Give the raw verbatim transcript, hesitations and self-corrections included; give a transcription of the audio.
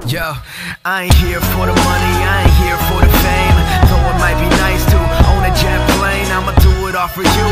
Yo, I ain't here for the money, I ain't here for the fame. Though it might be nice to own a jet plane, I'ma do it all for you.